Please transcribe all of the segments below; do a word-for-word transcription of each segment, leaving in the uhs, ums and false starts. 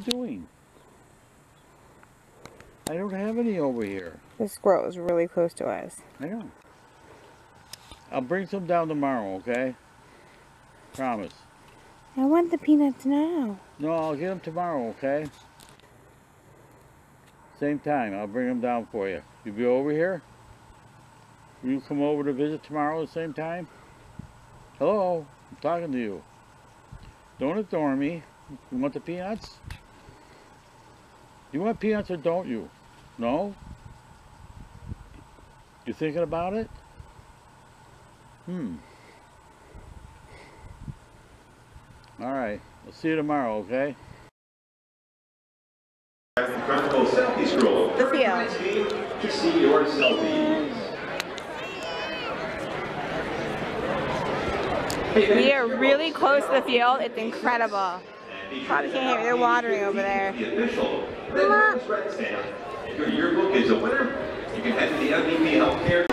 Doing? I don't have any over here. The squirrel is really close to us. I know. I'll bring some down tomorrow, okay? Promise. I want the peanuts now. No, I'll get them tomorrow, okay? Same time, I'll bring them down for you. You be over here? Will you come over to visit tomorrow at the same time? Hello, I'm talking to you. Don't ignore me. You want the peanuts? You want peanuts or don't you? No? You thinking about it? Hmm. Alright, I'll see you tomorrow, okay? Incredible selfie scroll. The field. To see your selfies. We are really close to the field. It's incredible. Probably can't hear me. They're watering over there. The official. If your yearbook is a winner, you can head to the M V P Healthcare.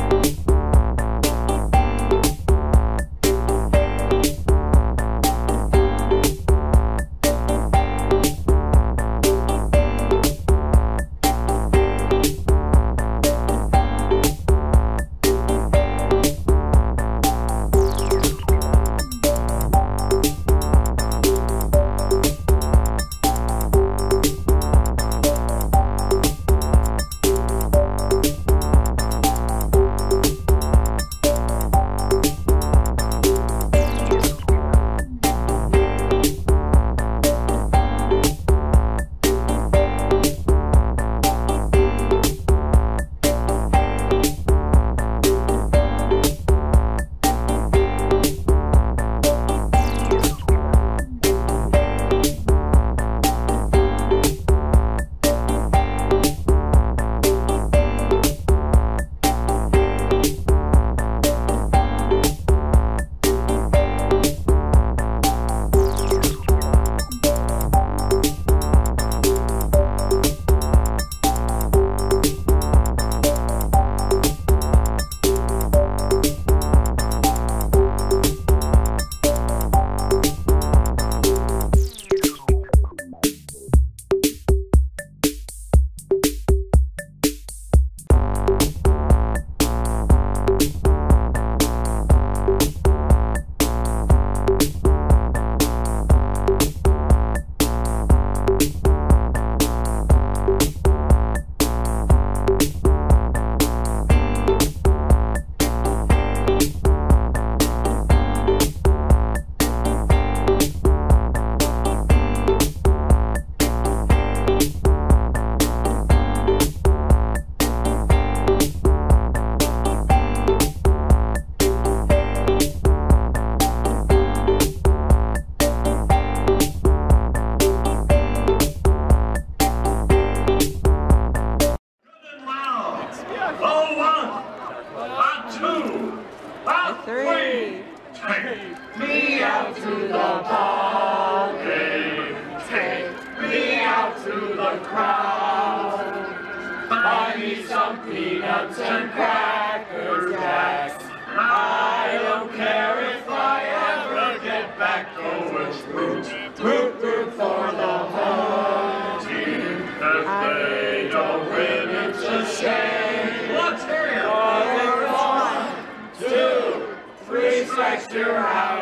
three. Take me out to the ball game. Take me out to the crowd. Buy me some peanuts and cracker jacks. I don't care if I ever get back. Oh, it's root, root, root for the home team. If they don't win, it's a shame. Let's hear it. One, two, three strikes, you're out.